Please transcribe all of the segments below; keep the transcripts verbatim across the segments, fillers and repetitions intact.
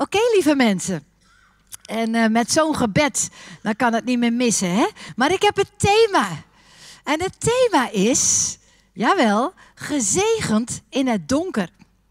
Oké, lieve mensen. En uh, met zo'n gebed, dan kan het niet meer missen, hè? Maar ik heb het thema. En het thema is, jawel, gezegend in het donker.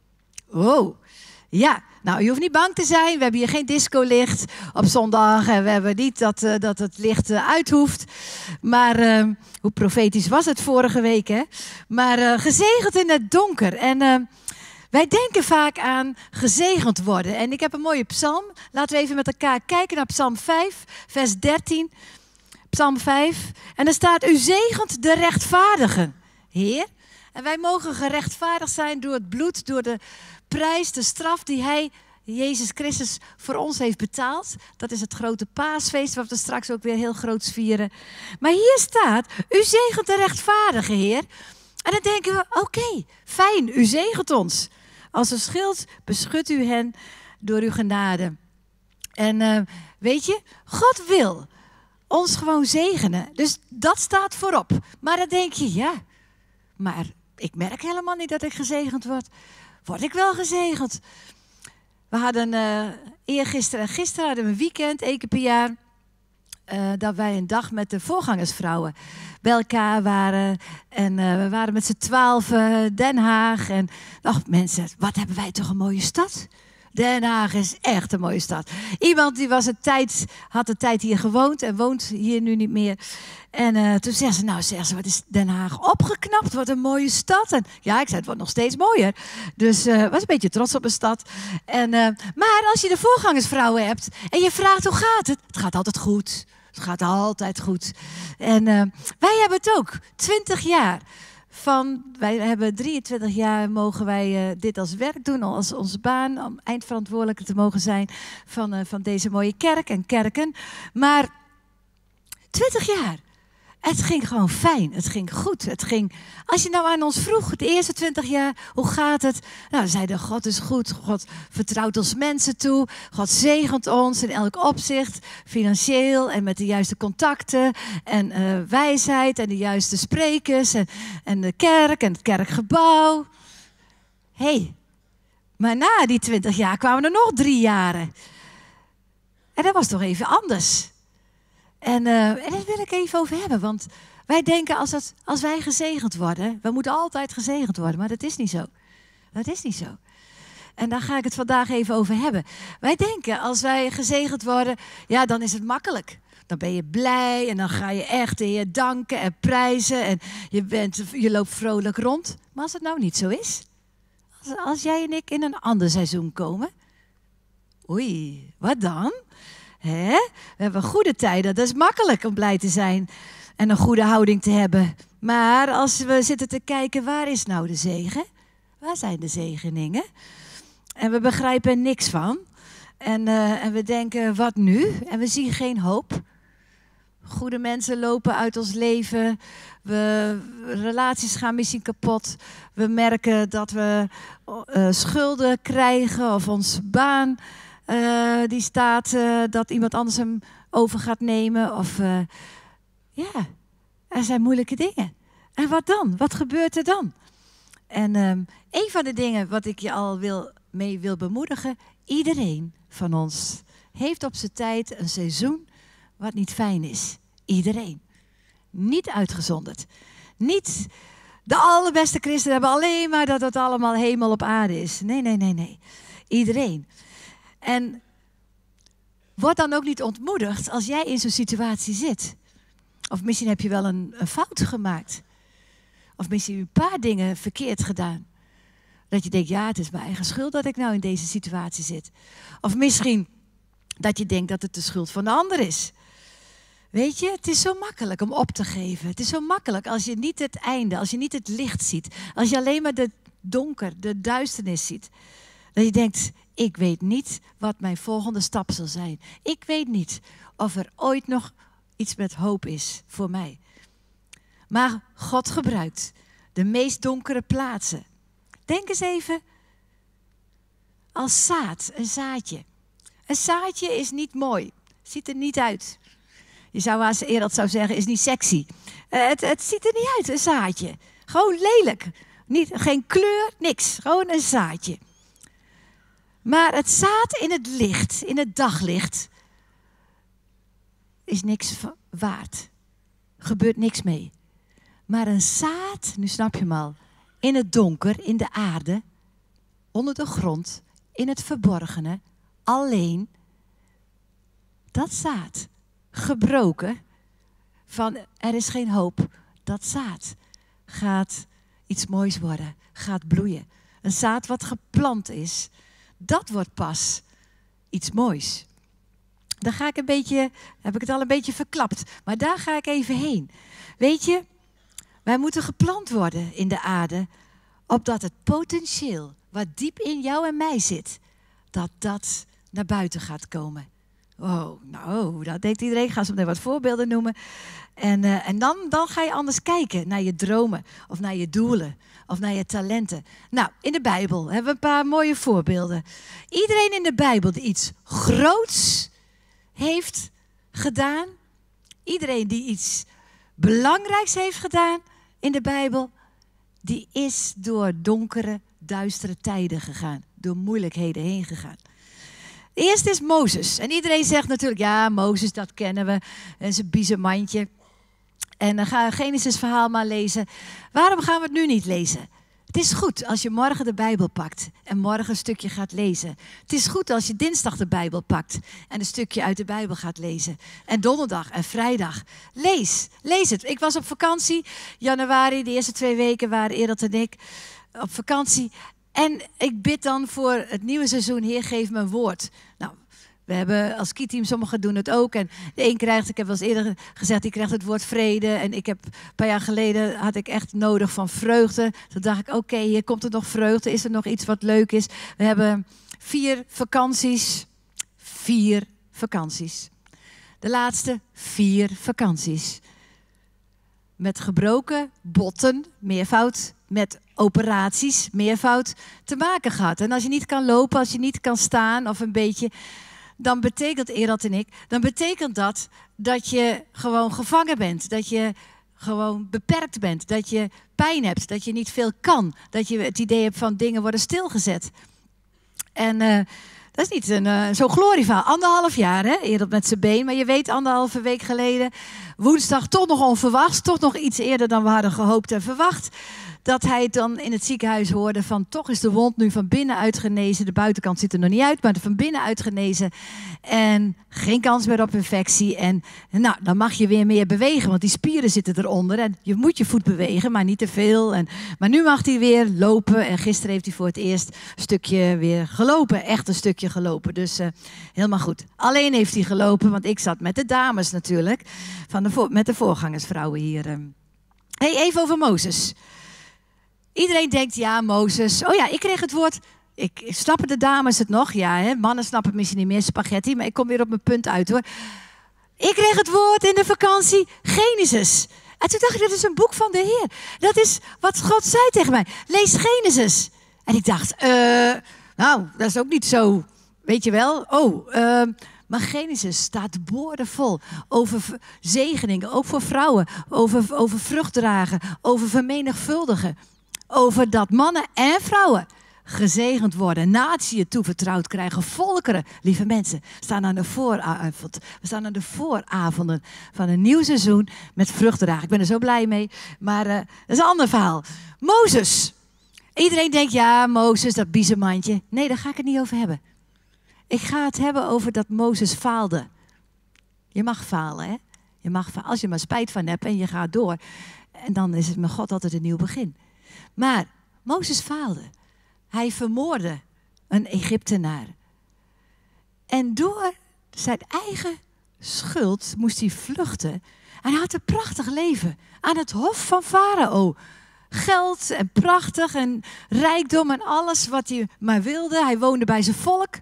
Wow, ja. Nou, je hoeft niet bang te zijn. We hebben hier geen discolicht op zondag. En we hebben niet dat, uh, dat het licht uh, uit hoeft. Maar uh, hoe profetisch was het vorige week, hè? Maar uh, gezegend in het donker. En uh, wij denken vaak aan gezegend worden. En ik heb een mooie psalm. Laten we even met elkaar kijken naar psalm vijf, vers dertien. Psalm vijf. En er staat, u zegent de rechtvaardigen, Heer. En wij mogen gerechtvaardigd zijn door het bloed, door de prijs, de straf die hij, Jezus Christus, voor ons heeft betaald. Dat is het grote paasfeest, wat we straks ook weer heel groots vieren. Maar hier staat, u zegent de rechtvaardige, Heer. En dan denken we, oké, okay, fijn, u zegent ons. Als een schild beschut u hen door uw genade. En uh, weet je, God wil ons gewoon zegenen. Dus dat staat voorop. Maar dan denk je, ja, maar ik merk helemaal niet dat ik gezegend word. Word ik wel gezegend? We hadden uh, eergisteren en gisteren hadden we een weekend, één keer per jaar, uh, dat wij een dag met de voorgangersvrouwen bij elkaar waren. En uh, we waren met z'n twaalf uh, Den Haag. En ach mensen, wat hebben wij toch een mooie stad. Den Haag is echt een mooie stad. Iemand die was een tijd, had een tijd hier gewoond en woont hier nu niet meer. En uh, toen zei ze, nou zeg ze, wat is Den Haag opgeknapt, wat een mooie stad. En ja, ik zei, het wordt nog steeds mooier. Dus ik uh, was een beetje trots op de stad. En, uh, maar als je de voorgangersvrouwen hebt en je vraagt hoe gaat het? Het gaat altijd goed. Het gaat altijd goed. En uh, wij hebben het ook, twintig jaar. Van, wij hebben drieëntwintig jaar mogen wij uh, dit als werk doen, als onze baan, om eindverantwoordelijke te mogen zijn van, uh, van deze mooie kerk en kerken. Maar twintig jaar, het ging gewoon fijn, het ging goed. Het ging, als je nou aan ons vroeg, de eerste twintig jaar, hoe gaat het? Nou, dan zeiden God is goed, God vertrouwt ons mensen toe, God zegent ons in elk opzicht, financieel en met de juiste contacten en uh, wijsheid en de juiste sprekers en, en de kerk en het kerkgebouw. Hé, hey, maar na die twintig jaar kwamen er nog drie jaren. En dat was toch even anders. En, uh, en daar wil ik even over hebben, want wij denken als, dat, als wij gezegend worden, we moeten altijd gezegend worden, maar dat is niet zo. Dat is niet zo. En daar ga ik het vandaag even over hebben. Wij denken als wij gezegend worden, ja dan is het makkelijk. Dan ben je blij en dan ga je echt de Heer danken en prijzen en je, bent, je loopt vrolijk rond. Maar als het nou niet zo is, als, als jij en ik in een ander seizoen komen, oei, wat dan? Hè? We hebben goede tijden, dat is makkelijk om blij te zijn en een goede houding te hebben. Maar als we zitten te kijken, waar is nou de zegen? Waar zijn de zegeningen? En we begrijpen er niks van. En, uh, en we denken, wat nu? En we zien geen hoop. Goede mensen lopen uit ons leven. We, relaties gaan misschien kapot. We merken dat we uh, schulden krijgen of onze baan Uh, die staat uh, dat iemand anders hem over gaat nemen. Of uh, ja, er zijn moeilijke dingen. En wat dan? Wat gebeurt er dan? En um, een van de dingen wat ik je al wil, mee wil bemoedigen. Iedereen van ons heeft op zijn tijd een seizoen wat niet fijn is. Iedereen. Niet uitgezonderd. Niet de allerbeste christenen hebben alleen maar dat het allemaal hemel op aarde is. Nee, nee, nee, nee. Iedereen. En word dan ook niet ontmoedigd als jij in zo'n situatie zit. Of misschien heb je wel een, een fout gemaakt. Of misschien een paar dingen verkeerd gedaan. Dat je denkt, ja, het is mijn eigen schuld dat ik nou in deze situatie zit. Of misschien dat je denkt dat het de schuld van de ander is. Weet je, het is zo makkelijk om op te geven. Het is zo makkelijk als je niet het einde, als je niet het licht ziet. Als je alleen maar de donker, de duisternis ziet. Dat je denkt, ik weet niet wat mijn volgende stap zal zijn. Ik weet niet of er ooit nog iets met hoop is voor mij. Maar God gebruikt de meest donkere plaatsen. Denk eens even als zaad, een zaadje. Een zaadje is niet mooi, ziet er niet uit. Je zou als Ereld zou zeggen, is niet sexy. Uh, het, het ziet er niet uit, een zaadje. Gewoon lelijk. Niet, geen kleur, niks. Gewoon een zaadje. Maar het zaad in het licht, in het daglicht, is niks waard. Gebeurt niks mee. Maar een zaad, nu snap je hem al, in het donker, in de aarde, onder de grond, in het verborgene, alleen, dat zaad, gebroken, van er is geen hoop, dat zaad gaat iets moois worden, gaat bloeien. Een zaad wat geplant is, dat wordt pas iets moois. Dan ga ik een beetje, heb ik het al een beetje verklapt, maar daar ga ik even heen. Weet je, wij moeten geplant worden in de aarde, opdat het potentieel wat diep in jou en mij zit, dat dat naar buiten gaat komen. Oh, nou, dat denkt iedereen. Ik ga zo meteen wat voorbeelden noemen. En, uh, en dan, dan ga je anders kijken naar je dromen of naar je doelen of naar je talenten. Nou, in de Bijbel hebben we een paar mooie voorbeelden. Iedereen in de Bijbel die iets groots heeft gedaan, iedereen die iets belangrijks heeft gedaan in de Bijbel, die is door donkere, duistere tijden gegaan, door moeilijkheden heen gegaan. Eerst is Mozes. En iedereen zegt natuurlijk, ja, Mozes, dat kennen we. En zijn biezenmandje. En dan ga je Genesis verhaal maar lezen. Waarom gaan we het nu niet lezen? Het is goed als je morgen de Bijbel pakt en morgen een stukje gaat lezen. Het is goed als je dinsdag de Bijbel pakt en een stukje uit de Bijbel gaat lezen. En donderdag en vrijdag. Lees, lees het. Ik was op vakantie, januari, de eerste twee weken waren Erat en ik op vakantie. En ik bid dan voor het nieuwe seizoen, Heer, geef me een woord. Nou, we hebben als keyteam, sommigen doen het ook. En de een krijgt, ik heb wel eens eerder gezegd, die krijgt het woord vrede. En ik heb, een paar jaar geleden had ik echt nodig van vreugde. Toen dacht ik, oké, okay, hier komt er nog vreugde. Is er nog iets wat leuk is? We hebben vier vakanties. Vier vakanties. De laatste vier vakanties. Met gebroken botten, meervoud, met operaties, meervoud, te maken gehad. En als je niet kan lopen, als je niet kan staan of een beetje, dan betekent, Erat en ik, dan betekent dat dat je gewoon gevangen bent. Dat je gewoon beperkt bent. Dat je pijn hebt. Dat je niet veel kan. Dat je het idee hebt van dingen worden stilgezet. En uh, dat is niet een, uh, zo'n glorieverhaal. Anderhalf jaar, hè, Erat met zijn been. Maar je weet, anderhalve week geleden, woensdag toch nog onverwachts. Toch nog iets eerder dan we hadden gehoopt en verwacht. Dat hij dan in het ziekenhuis hoorde van toch is de wond nu van binnenuit genezen. De buitenkant ziet er nog niet uit, maar van binnenuit genezen. En geen kans meer op infectie. En nou, dan mag je weer meer bewegen, want die spieren zitten eronder. En je moet je voet bewegen, maar niet te veel. En, maar nu mag hij weer lopen. En gisteren heeft hij voor het eerst een stukje weer gelopen. Echt een stukje gelopen. Dus uh, helemaal goed. Alleen heeft hij gelopen, want ik zat met de dames natuurlijk. Van de vo- met de voorgangersvrouwen hier. Hey, even over Mozes. Iedereen denkt, ja, Mozes. Oh ja, ik kreeg het woord. Ik, snappen de dames het nog? Ja, hè? Mannen snappen het misschien niet meer, spaghetti. Maar ik kom weer op mijn punt uit, hoor. Ik kreeg het woord in de vakantie, Genesis. En toen dacht ik, dat is een boek van de Heer. Dat is wat God zei tegen mij. Lees Genesis. En ik dacht, uh, nou, dat is ook niet zo, weet je wel. Oh, uh, maar Genesis staat boordevol over zegeningen, ook voor vrouwen. Over, over vruchtdragen, over vermenigvuldigen. Over dat mannen en vrouwen gezegend worden, natieën toevertrouwd krijgen, volkeren, lieve mensen, staan aan de vooravond. We staan aan de vooravonden van een nieuw seizoen met vruchtdragen. Ik ben er zo blij mee, maar uh, dat is een ander verhaal. Mozes. Iedereen denkt, ja, Mozes, dat biezenmandje. Nee, daar ga ik het niet over hebben. Ik ga het hebben over dat Mozes faalde. Je mag falen, hè? Je mag falen. Als je maar spijt van hebt en je gaat door. En dan is het met God altijd een nieuw begin. Maar Mozes faalde. Hij vermoordde een Egyptenaar. En door zijn eigen schuld moest hij vluchten. En hij had een prachtig leven aan het hof van Farao. Geld en prachtig en rijkdom en alles wat hij maar wilde. Hij woonde bij zijn volk.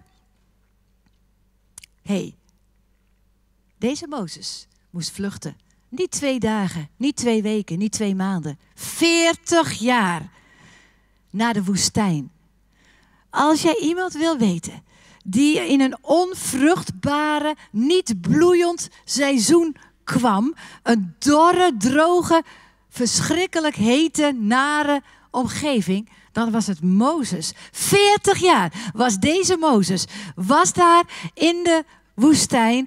Hé, hey, deze Mozes moest vluchten. Niet twee dagen, niet twee weken, niet twee maanden. Veertig jaar naar de woestijn. Als jij iemand wil weten die in een onvruchtbare, niet bloeiend seizoen kwam. Een dorre, droge, verschrikkelijk hete, nare omgeving. Dan was het Mozes. veertig jaar was deze Mozes. Was daar in de woestijn.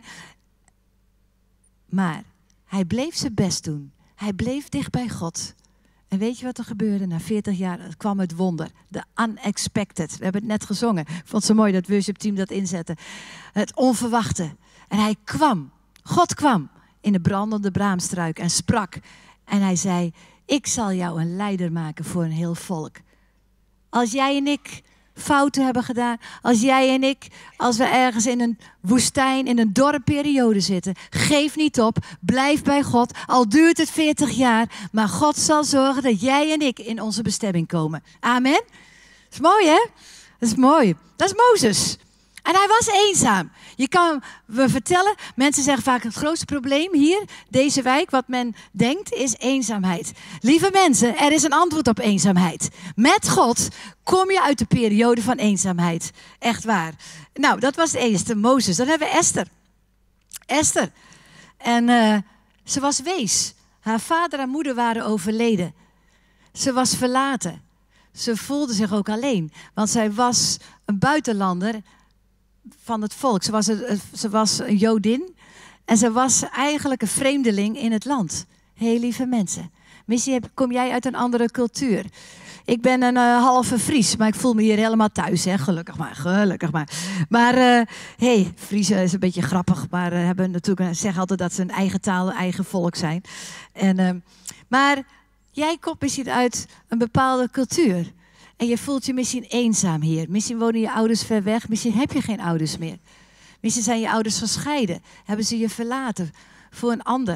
Maar hij bleef zijn best doen. Hij bleef dicht bij God. En weet je wat er gebeurde? Na veertig jaar kwam het wonder. De unexpected. We hebben het net gezongen. Ik vond het zo mooi dat het worship team dat inzette. Het onverwachte. En hij kwam. God kwam in de brandende braamstruik en sprak. En hij zei, ik zal jou een leider maken voor een heel volk. Als jij en ik fouten hebben gedaan. Als jij en ik, als we ergens in een woestijn, in een dorre periode zitten. Geef niet op. Blijf bij God. Al duurt het veertig jaar. Maar God zal zorgen dat jij en ik in onze bestemming komen. Amen. Dat is mooi, hè? Dat is mooi. Dat is Mozes. En hij was eenzaam. Je kan me vertellen, mensen zeggen vaak het grootste probleem hier, deze wijk, wat men denkt, is eenzaamheid. Lieve mensen, er is een antwoord op eenzaamheid. Met God kom je uit de periode van eenzaamheid. Echt waar. Nou, dat was de eerste, Mozes. Dan hebben we Esther. Esther. En uh, ze was wees. Haar vader en moeder waren overleden. Ze was verlaten. Ze voelde zich ook alleen, want zij was een buitenlander van het volk. Ze was een, ze was een Jodin en ze was eigenlijk een vreemdeling in het land. Heel lieve mensen. Misschien kom jij uit een andere cultuur. Ik ben een uh, halve Fries, maar ik voel me hier helemaal thuis. Hè? Gelukkig maar, gelukkig maar. Maar hé, uh, hey, Friesen is een beetje grappig, maar uh, hebben natuurlijk zeggen altijd dat ze een eigen taal, een eigen volk zijn. En, uh, maar jij komt misschien uit een bepaalde cultuur. En je voelt je misschien eenzaam hier. Misschien wonen je ouders ver weg. Misschien heb je geen ouders meer. Misschien zijn je ouders gescheiden. Hebben ze je verlaten voor een ander.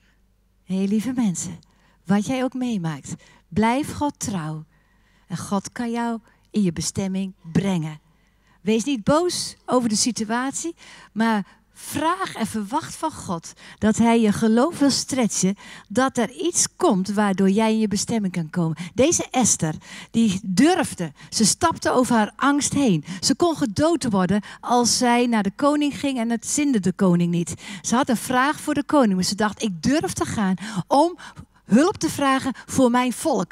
Hé, lieve mensen. Wat jij ook meemaakt. Blijf God trouw. En God kan jou in je bestemming brengen. Wees niet boos over de situatie. Maar vraag en verwacht van God dat hij je geloof wil stretchen, dat er iets komt waardoor jij in je bestemming kan komen. Deze Esther, die durfde, ze stapte over haar angst heen. Ze kon gedood worden als zij naar de koning ging en het zinde de koning niet. Ze had een vraag voor de koning, maar ze dacht, ik durf te gaan om hulp te vragen voor mijn volk.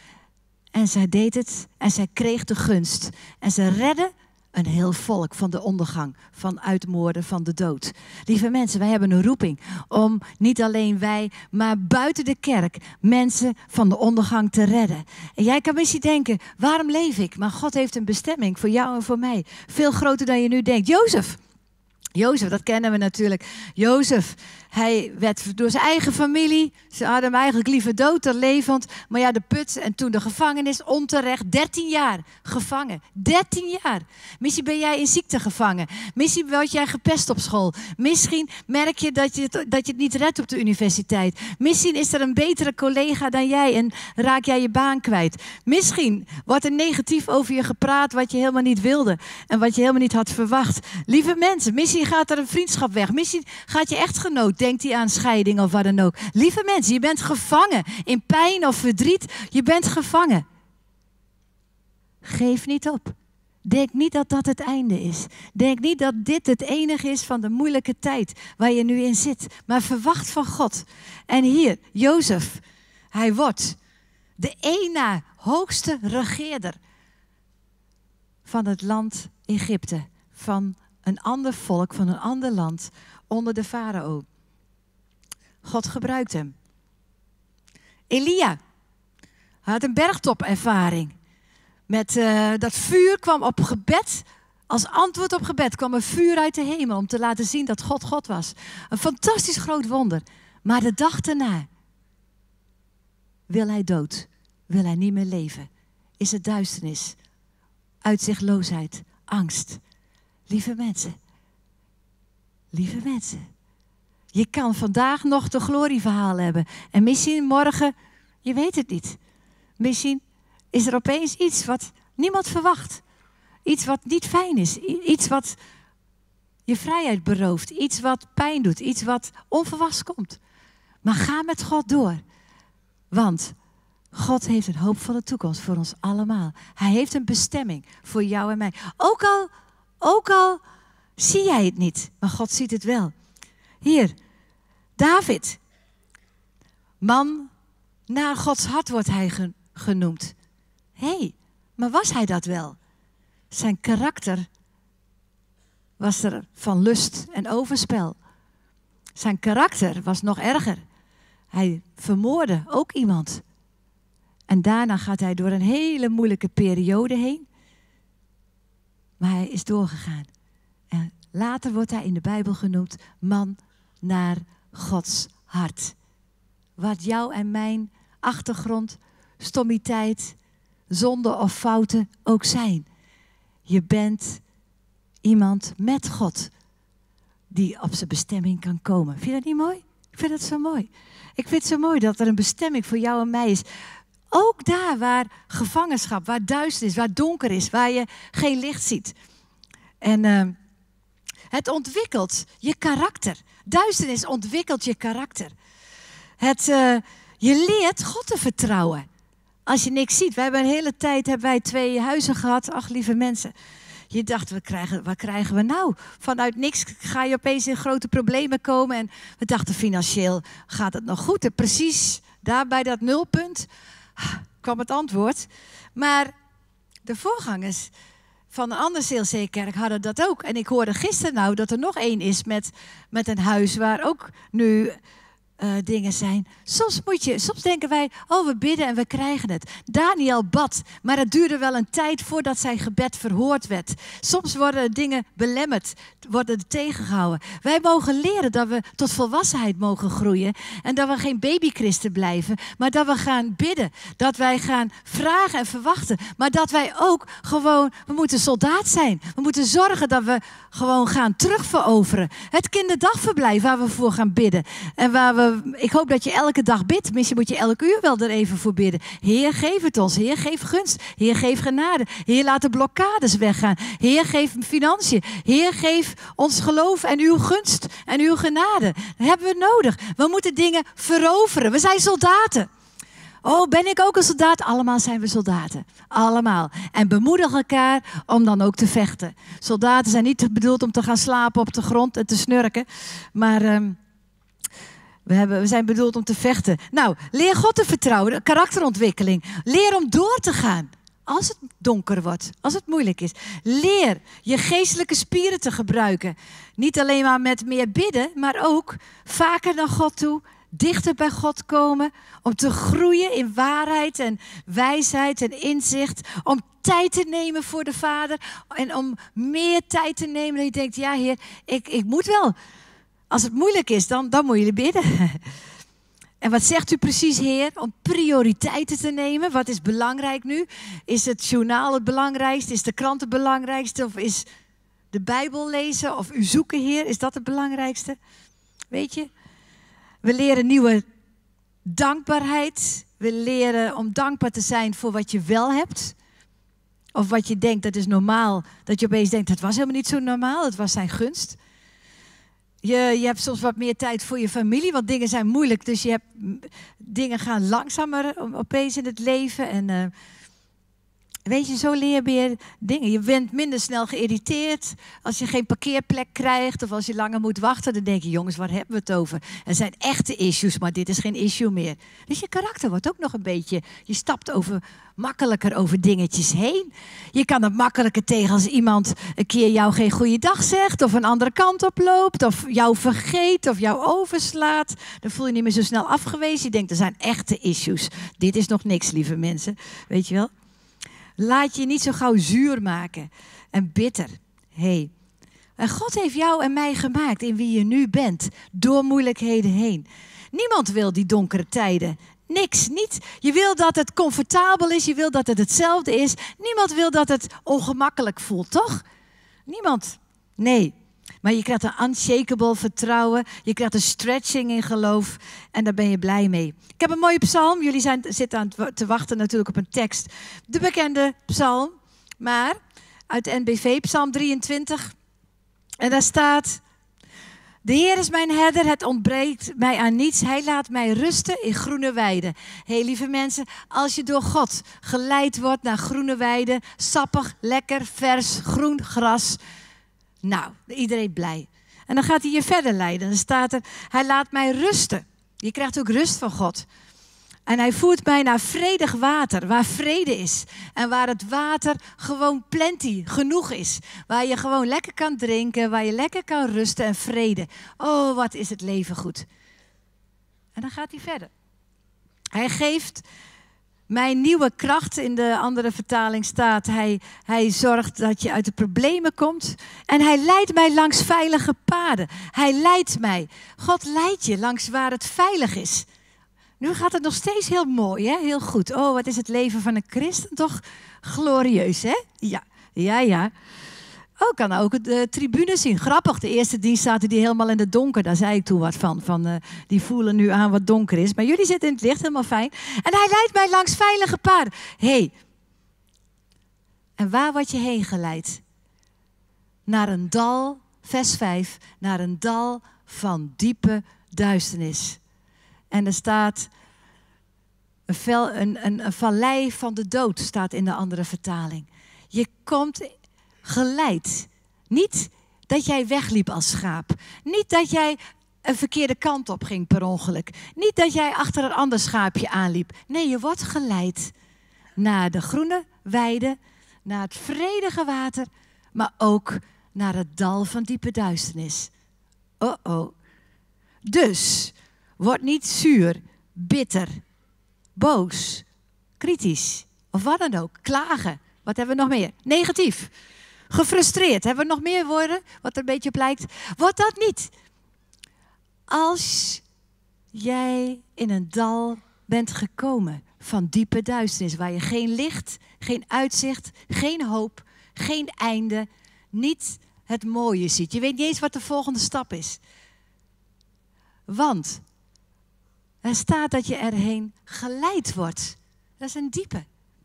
En zij deed het en zij kreeg de gunst. En ze redde een heel volk van de ondergang, van uitmoorden, van de dood. Lieve mensen, wij hebben een roeping om niet alleen wij, maar buiten de kerk mensen van de ondergang te redden. En jij kan misschien denken, waarom leef ik? Maar God heeft een bestemming voor jou en voor mij. Veel groter dan je nu denkt. Jozef. Jozef, dat kennen we natuurlijk. Jozef, hij werd door zijn eigen familie, ze hadden hem eigenlijk liever dood dan levend. Maar ja, de put en toen de gevangenis, onterecht, dertien jaar gevangen. dertien jaar. Misschien ben jij in ziekte gevangen. Misschien word jij gepest op school. Misschien merk je dat je, het, dat je het niet redt op de universiteit. Misschien is er een betere collega dan jij en raak jij je baan kwijt. Misschien wordt er negatief over je gepraat wat je helemaal niet wilde en wat je helemaal niet had verwacht. Lieve mensen, misschien gaat er een vriendschap weg. Misschien gaat je echtgenoot, denkt hij aan scheiding of wat dan ook. Lieve mensen, je bent gevangen in pijn of verdriet. Je bent gevangen. Geef niet op. Denk niet dat dat het einde is. Denk niet dat dit het enige is van de moeilijke tijd waar je nu in zit. Maar verwacht van God. En hier, Jozef, hij wordt de één na hoogste regeerder van het land Egypte. Van een ander volk, van een ander land, onder de farao. God gebruikt hem. Elia had een bergtopervaring. Met uh, dat vuur kwam op gebed. Als antwoord op gebed kwam een vuur uit de hemel om te laten zien dat God God was. Een fantastisch groot wonder. Maar de dag daarna wil hij dood. Wil hij niet meer leven. Is het duisternis. Uitzichtloosheid. Angst. Lieve mensen. Lieve mensen. Je kan vandaag nog de glorieverhaal hebben. En misschien morgen, je weet het niet. Misschien is er opeens iets wat niemand verwacht. Iets wat niet fijn is. Iets wat je vrijheid berooft. Iets wat pijn doet. Iets wat onverwachts komt. Maar ga met God door. Want God heeft een hoopvolle toekomst voor ons allemaal. Hij heeft een bestemming voor jou en mij. Ook al, ook al zie jij het niet. Maar God ziet het wel. Hier, David. Man naar Gods hart wordt hij genoemd. Hé, hey, Maar was hij dat wel? Zijn karakter was er van lust en overspel. Zijn karakter was nog erger. Hij vermoordde ook iemand. En daarna gaat hij door een hele moeilijke periode heen. Maar hij is doorgegaan. En later wordt hij in de Bijbel genoemd man naar Gods hart. Wat jou en mijn achtergrond, stommiteit, zonde of fouten ook zijn. Je bent iemand met God die op zijn bestemming kan komen. Vind je dat niet mooi? Ik vind dat zo mooi. Ik vind het zo mooi dat er een bestemming voor jou en mij is. Ook daar waar gevangenschap, waar duisternis, waar donker is, waar je geen licht ziet. En uh, het ontwikkelt je karakter. Duisternis ontwikkelt je karakter. Het, uh, je leert God te vertrouwen. Als je niks ziet. We hebben een hele tijd hebben wij twee huizen gehad. Ach, lieve mensen. Je dacht, wat krijgen, wat krijgen we nou? Vanuit niks ga je opeens in grote problemen komen. En we dachten, financieel gaat het nog goed. En precies daar bij dat nulpunt kwam het antwoord. Maar de voorgangers van een andere C L C-kerk hadden dat ook. En ik hoorde gisteren nou dat er nog één is met, met een huis waar ook nu uh, dingen zijn. Soms, moet je, soms denken wij, oh we bidden en we krijgen het. Daniel bad, maar het duurde wel een tijd voordat zijn gebed verhoord werd. Soms worden dingen belemmerd, worden tegengehouden. Wij mogen leren dat we tot volwassenheid mogen groeien. En dat we geen babychristen blijven, maar dat we gaan bidden. Dat wij gaan vragen en verwachten. Maar dat wij ook gewoon, we moeten soldaat zijn. We moeten zorgen dat we gewoon gaan terugveroveren. Het kinderdagverblijf waar we voor gaan bidden. En waar we, ik hoop dat je elke dag bidt. Misschien moet je elk uur wel er even voor bidden. Heer, geef het ons. Heer, geef gunst. Heer, geef genade. Heer, laat de blokkades weggaan. Heer, geef financiën. Heer, geef ons geloof en uw gunst en uw genade. Dat hebben we nodig. We moeten dingen veroveren. We zijn soldaten. Oh, ben ik ook een soldaat? Allemaal zijn we soldaten. Allemaal. En bemoedig elkaar om dan ook te vechten. Soldaten zijn niet bedoeld om te gaan slapen op de grond en te snurken. Maar um, we, hebben, we zijn bedoeld om te vechten. Nou, leer God te vertrouwen. Karakterontwikkeling. Leer om door te gaan. Als het donker wordt, als het moeilijk is. Leer je geestelijke spieren te gebruiken. Niet alleen maar met meer bidden, maar ook vaker naar God toe. Dichter bij God komen. Om te groeien in waarheid en wijsheid en inzicht. Om tijd te nemen voor de Vader. En om meer tijd te nemen dat je denkt, ja Heer, ik, ik moet wel. Als het moeilijk is, dan, dan moet je bidden. En wat zegt u precies, Heer? Om prioriteiten te nemen. Wat is belangrijk nu? Is het journaal het belangrijkste? Is de krant het belangrijkste? Of is de Bijbel lezen? Of u zoeken, Heer? Is dat het belangrijkste? Weet je? We leren nieuwe dankbaarheid. We leren om dankbaar te zijn voor wat je wel hebt. Of wat je denkt, dat is normaal. Dat je opeens denkt, dat was helemaal niet zo normaal. Het was zijn gunst. Je, je hebt soms wat meer tijd voor je familie, want dingen zijn moeilijk. Dus je hebt, dingen gaan langzamer opeens in het leven. En uh, weet je, zo leer je meer dingen. Je bent minder snel geïrriteerd als je geen parkeerplek krijgt. Of als je langer moet wachten. Dan denk je, jongens, waar hebben we het over? Er zijn echte issues, maar dit is geen issue meer. Dus je karakter wordt ook nog een beetje... Je stapt over, makkelijker over dingetjes heen. Je kan het makkelijker tegen als iemand een keer jou geen goede dag zegt. Of een andere kant op loopt. Of jou vergeet. Of jou overslaat. Dan voel je niet meer zo snel afgewezen. Je denkt, er zijn echte issues. Dit is nog niks, lieve mensen. Weet je wel? Laat je niet zo gauw zuur maken en bitter. Hey. En God heeft jou en mij gemaakt in wie je nu bent, door moeilijkheden heen. Niemand wil die donkere tijden. Niks, niet. Je wil dat het comfortabel is, je wil dat het hetzelfde is. Niemand wil dat het ongemakkelijk voelt, toch? Niemand. Nee. Maar je krijgt een unshakable vertrouwen. Je krijgt een stretching in geloof. En daar ben je blij mee. Ik heb een mooie psalm. Jullie zijn, zitten aan te wachten natuurlijk op een tekst. De bekende psalm. Maar uit de N B V, psalm drieëntwintig. En daar staat... De Heer is mijn herder, het ontbreekt mij aan niets. Hij laat mij rusten in groene weiden. Hé, hey, lieve mensen, als je door God geleid wordt naar groene weiden... sappig, lekker, vers, groen gras... Nou, iedereen blij. En dan gaat hij je verder leiden. Dan staat er, hij laat mij rusten. Je krijgt ook rust van God. En hij voert mij naar vredig water, waar vrede is. En waar het water gewoon plenty, genoeg is. Waar je gewoon lekker kan drinken, waar je lekker kan rusten en vrede. Oh, wat is het leven goed. En dan gaat hij verder. Hij geeft mij nieuwe kracht. In de andere vertaling staat, hij, hij zorgt dat je uit de problemen komt. En hij leidt mij langs veilige paden. Hij leidt mij. God leidt je langs waar het veilig is. Nu gaat het nog steeds heel mooi, hè? Heel goed. Oh, wat is het leven van een christen toch glorieus, hè? Ja, ja, ja. Oh, ik kan ook de tribune zien. Grappig, de eerste dienst zaten die helemaal in het donker. Daar zei ik toen wat van. van uh, die voelen nu aan wat donker is. Maar jullie zitten in het licht, helemaal fijn. En hij leidt mij langs veilige paden. Hé, hey. En waar word je heen geleid? Naar een dal, vers vijf, naar een dal van diepe duisternis. En er staat een, vel, een, een, een vallei van de dood, staat in de andere vertaling. Je komt geleid. Niet dat jij wegliep als schaap. Niet dat jij een verkeerde kant op ging per ongeluk. Niet dat jij achter een ander schaapje aanliep. Nee, je wordt geleid naar de groene weide, naar het vredige water, maar ook naar het dal van diepe duisternis. Oh oh. Dus word niet zuur, bitter, boos, kritisch of wat dan ook. Klagen. Wat hebben we nog meer? Negatief. Gefrustreerd. Hebben we nog meer woorden wat er een beetje op lijkt? Word dat niet. Als jij in een dal bent gekomen van diepe duisternis, waar je geen licht, geen uitzicht, geen hoop, geen einde, niet het mooie ziet. Je weet niet eens wat de volgende stap is. Want er staat dat je erheen geleid wordt. Dat is een diepe.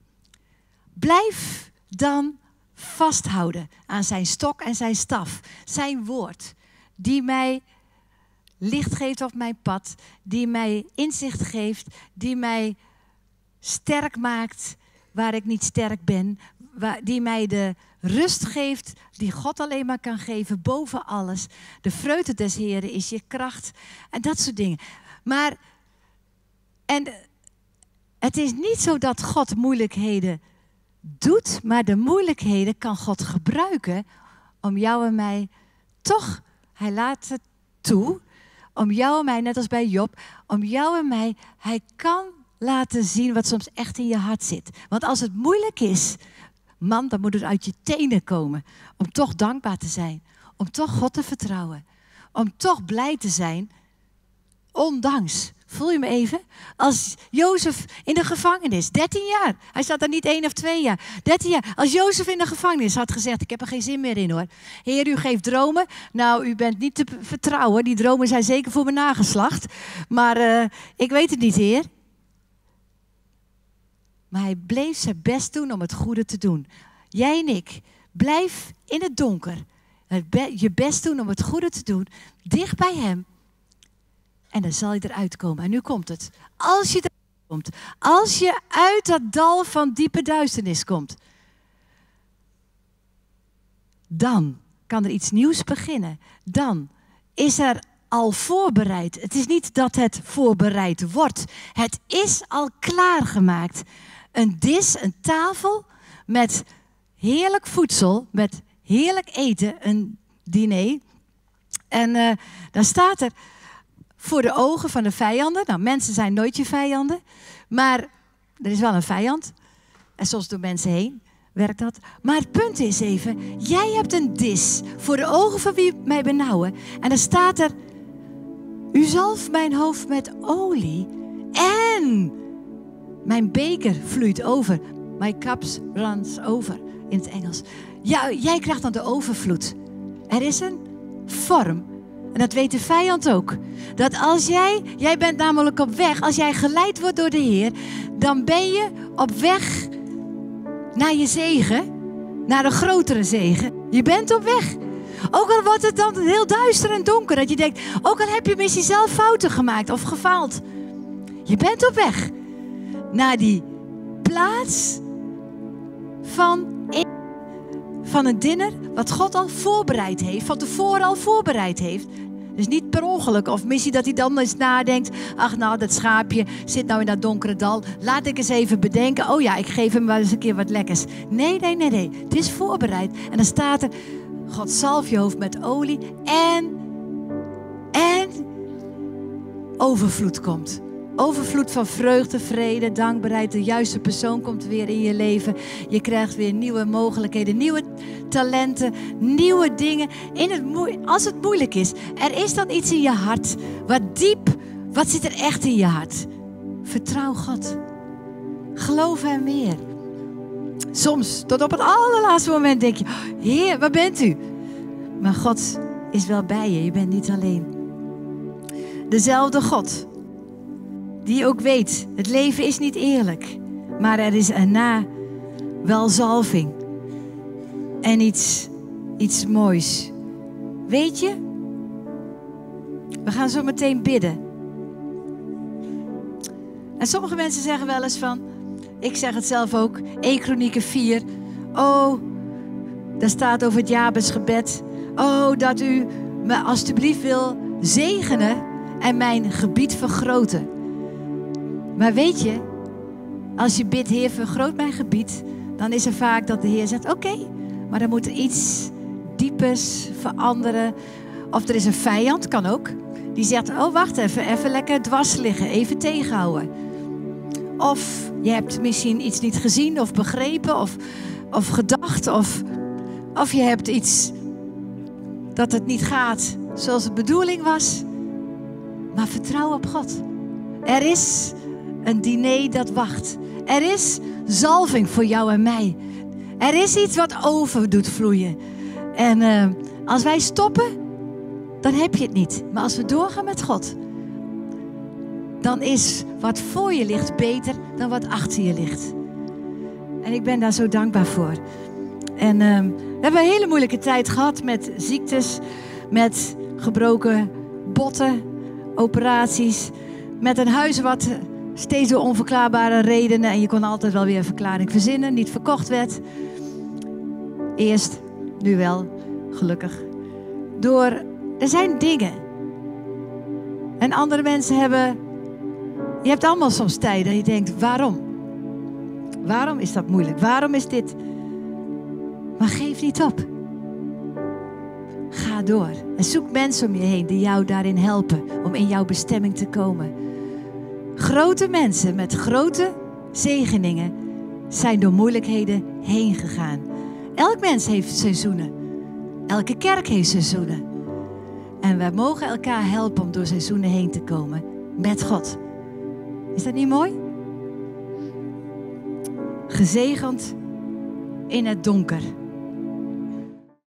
Blijf dan vasthouden aan zijn stok en zijn staf. Zijn woord. Die mij licht geeft op mijn pad. Die mij inzicht geeft. Die mij sterk maakt waar ik niet sterk ben. Waar, die mij de rust geeft die God alleen maar kan geven. Boven alles. De vreugde des Heren is je kracht. En dat soort dingen. Maar, en het is niet zo dat God moeilijkheden doet, maar de moeilijkheden kan God gebruiken om jou en mij toch, hij laat het toe, om jou en mij, net als bij Job, om jou en mij, hij kan laten zien wat soms echt in je hart zit. Want als het moeilijk is, man, dan moet het uit je tenen komen om toch dankbaar te zijn, om toch God te vertrouwen, om toch blij te zijn, ondanks. Voel je me even? Als Jozef in de gevangenis, dertien jaar. Hij zat er niet één of twee jaar. dertien jaar. Als Jozef in de gevangenis had gezegd, ik heb er geen zin meer in hoor. Heer, u geeft dromen. Nou, u bent niet te vertrouwen. Die dromen zijn zeker voor mijn nageslacht. Maar uh, ik weet het niet, Heer. Maar hij bleef zijn best doen om het goede te doen. Jij en ik, blijf in het donker. Je best doen om het goede te doen. Dicht bij hem. En dan zal je eruit komen. En nu komt het. Als je eruit komt. Als je uit dat dal van diepe duisternis komt. Dan kan er iets nieuws beginnen. Dan is er al voorbereid. Het is niet dat het voorbereid wordt. Het is al klaargemaakt. Een dis, een tafel met heerlijk voedsel. Met heerlijk eten. Een diner. En uh, dan staat er... Voor de ogen van de vijanden. Nou, mensen zijn nooit je vijanden. Maar er is wel een vijand. En soms door mensen heen werkt dat. Maar het punt is even. Jij hebt een dis. Voor de ogen van wie mij benauwen. En dan staat er. U zalft mijn hoofd met olie. En mijn beker vloeit over. My cups runs over. In het Engels. Ja, jij krijgt dan de overvloed. Er is een vorm. En dat weet de vijand ook. Dat als jij, jij bent namelijk op weg, als jij geleid wordt door de Heer, dan ben je op weg naar je zegen, naar een grotere zegen. Je bent op weg. Ook al wordt het dan heel duister en donker, dat je denkt, ook al heb je misschien zelf fouten gemaakt of gefaald. Je bent op weg naar die plaats van, van een dinner wat God al voorbereid heeft, van tevoren al voorbereid heeft. Dus niet per ongeluk. Of misschien dat hij dan eens nadenkt. Ach nou, dat schaapje zit nou in dat donkere dal. Laat ik eens even bedenken. Oh ja, ik geef hem wel eens een keer wat lekkers. Nee, nee, nee, nee. Het is voorbereid. En dan staat er, God zalf je hoofd met olie. En, en overvloed komt. Overvloed van vreugde, vrede, dankbaarheid. De juiste persoon komt weer in je leven. Je krijgt weer nieuwe mogelijkheden, nieuwe talenten, nieuwe dingen. In het moe- als het moeilijk is, er is dan iets in je hart. Wat diep, wat zit er echt in je hart? Vertrouw God. Geloof hem meer. Soms, tot op het allerlaatste moment denk je, Heer, waar bent u? Maar God is wel bij je, je bent niet alleen. Dezelfde God. Die ook weet, het leven is niet eerlijk. Maar er is erna wel zalving. En iets, iets moois. Weet je? We gaan zo meteen bidden. En sommige mensen zeggen wel eens van... Ik zeg het zelf ook. eerste Kronieken vier. Oh, daar staat over het Jabesgebed. Oh, dat u me alstublieft wil zegenen en mijn gebied vergroten. Maar weet je, als je bidt, Heer, vergroot mijn gebied, dan is er vaak dat de Heer zegt, oké, okay, maar dan moet er iets diepers veranderen. Of er is een vijand, kan ook, die zegt, oh wacht even, even lekker dwars liggen, even tegenhouden. Of je hebt misschien iets niet gezien of begrepen of, of gedacht, of, of je hebt iets dat het niet gaat zoals de bedoeling was. Maar vertrouw op God. Er is een diner dat wacht. Er is zalving voor jou en mij. Er is iets wat over doet vloeien. En uh, als wij stoppen, dan heb je het niet. Maar als we doorgaan met God, dan is wat voor je ligt beter dan wat achter je ligt. En ik ben daar zo dankbaar voor. En uh, we hebben een hele moeilijke tijd gehad met ziektes, met gebroken botten, operaties, met een huis wat steeds door onverklaarbare redenen, en je kon altijd wel weer een verklaring verzinnen, niet verkocht werd. Eerst, nu wel, gelukkig. Door, er zijn dingen. En andere mensen hebben, je hebt allemaal soms tijden en je denkt, waarom? Waarom is dat moeilijk? Waarom is dit? Maar geef niet op. Ga door. En zoek mensen om je heen die jou daarin helpen om in jouw bestemming te komen. Grote mensen met grote zegeningen zijn door moeilijkheden heen gegaan. Elk mens heeft seizoenen. Elke kerk heeft seizoenen. En wij mogen elkaar helpen om door seizoenen heen te komen met God. Is dat niet mooi? Gezegend in het donker.